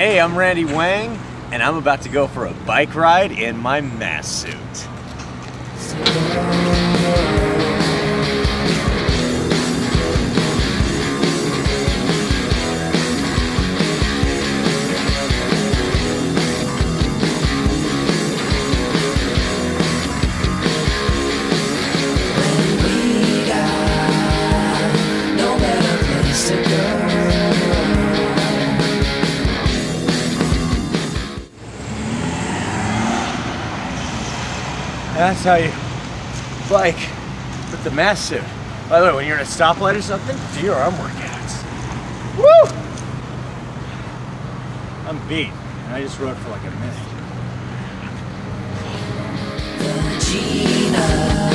Hey, I'm Randy Wang, and I'm about to go for a bike ride in my mass suit. That's how you bike with the mass suit. By the way, when you're at a stoplight or something, do your arm workouts. Woo! I'm beat, and I just rode for like a minute.